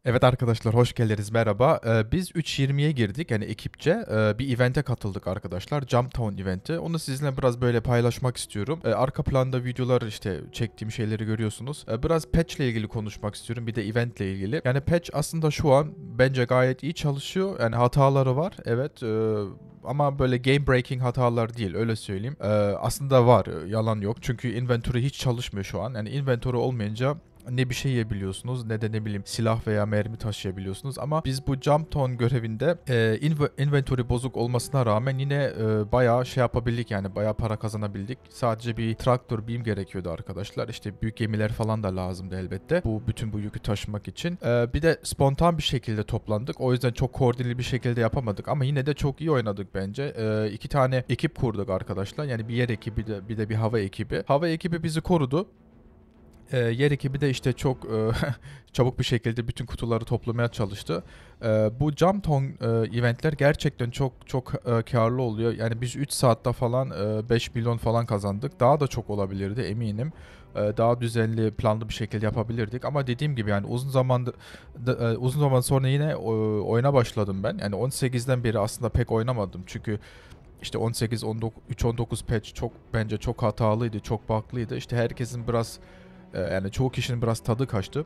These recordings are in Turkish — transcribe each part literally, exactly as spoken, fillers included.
Evet arkadaşlar hoş geldiniz merhaba. Ee, biz üç yirmiye girdik yani ekipçe Ee, bir evente katıldık arkadaşlar. Jumptown eventi. Onu sizinle biraz böyle paylaşmak istiyorum. Ee, arka planda videolar işte çektiğim şeyleri görüyorsunuz. Ee, biraz patch ile ilgili konuşmak istiyorum. Bir de event ile ilgili. Yani patch aslında şu an bence gayet iyi çalışıyor. Yani hataları var evet. E, ama böyle game breaking hatalar değil öyle söyleyeyim. Ee, aslında var yalan yok. Çünkü inventory hiç çalışmıyor şu an. Yani inventory olmayınca ne bir şey yiyebiliyorsunuz ne de ne bileyim silah veya mermi taşıyabiliyorsunuz. Ama biz bu jump tone görevinde e, inv- inventory bozuk olmasına rağmen yine e, bayağı şey yapabildik yani bayağı para kazanabildik. Sadece bir traktör beam gerekiyordu arkadaşlar. İşte büyük gemiler falan da lazımdı elbette. Bu bütün bu yükü taşımak için. E, bir de spontan bir şekilde toplandık. O yüzden çok koordineli bir şekilde yapamadık ama yine de çok iyi oynadık bence. E, iki tane ekip kurduk arkadaşlar. Yani bir yer ekibi de bir de bir hava ekibi. Hava ekibi bizi korudu. E, yer ekibi de işte çok e, çabuk bir şekilde bütün kutuları toplamaya çalıştı. E, bu Jumpton e, eventler gerçekten çok çok e, karlı oluyor. Yani biz üç saatte falan e, beş milyon falan kazandık. Daha da çok olabilirdi eminim. E, daha düzenli, planlı bir şekilde yapabilirdik. Ama dediğim gibi yani uzun zamandır da- e, uzun zaman sonra yine e, oyuna başladım ben. Yani on sekizden beri aslında pek oynamadım. Çünkü işte on sekiz, on dokuz, üç on dokuz patch çok bence çok hatalıydı, çok bug'lıydı. İşte herkesin biraz ee, yani çoğu kişinin biraz tadı kaçtı.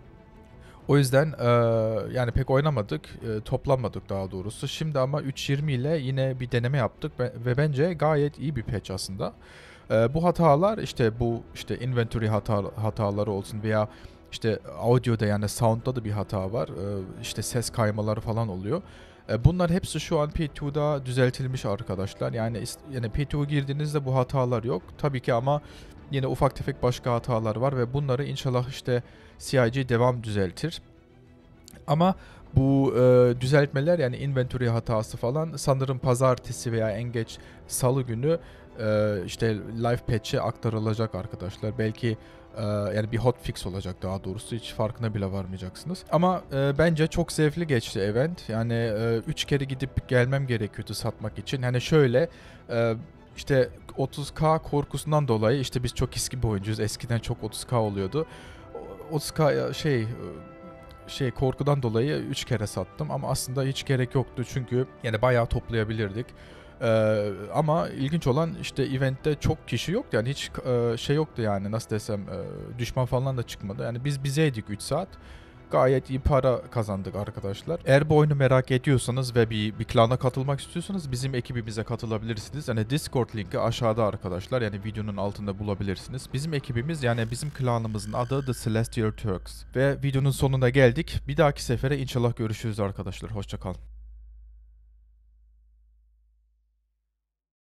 O yüzden e, yani pek oynamadık, e, toplanmadık daha doğrusu. Şimdi ama üç yirmi ile yine bir deneme yaptık ve, ve bence gayet iyi bir patch aslında. E, bu hatalar işte bu işte inventory hata, hataları olsun veya işte audio'da yani sound'da da bir hata var. E, işte ses kaymaları falan oluyor. E, bunlar hepsi şu an P iki'da düzeltilmiş arkadaşlar. Yani ist- yani P iki'ye girdiğinizde bu hatalar yok. Tabii ki ama yine ufak tefek başka hatalar var ve bunları inşallah işte C I G devam düzeltir. Ama bu e, düzeltmeler yani inventory hatası falan sanırım pazartesi veya en geç salı günü e, işte live patch'e aktarılacak arkadaşlar. Belki e, yani bir hotfix olacak daha doğrusu hiç farkına bile varmayacaksınız. Ama e, bence çok zevkli geçti event. Yani üç kere gidip gelmem gerekiyordu satmak için. Hani şöyle e, işte otuz K korkusundan dolayı işte biz çok eski bir oyuncuyuz. Eskiden çok otuz K oluyordu. otuz K şey şey korkudan dolayı üç kere sattım ama aslında hiç gerek yoktu çünkü yani bayağı toplayabilirdik. Ee, ama ilginç olan işte eventte çok kişi yoktu yani hiç e, şey yoktu yani nasıl desem e, düşman falan da çıkmadı. Yani biz bizeydik üç saat. Gayet iyi para kazandık arkadaşlar. Eğer bu oyunu merak ediyorsanız ve bir, bir klana katılmak istiyorsanız bizim ekibimize katılabilirsiniz. Yani Discord linki aşağıda arkadaşlar. Yani videonun altında bulabilirsiniz. Bizim ekibimiz yani bizim klanımızın adı The Celestial Turks. Ve videonun sonuna geldik. Bir dahaki sefere inşallah görüşürüz arkadaşlar. Hoşça kalın.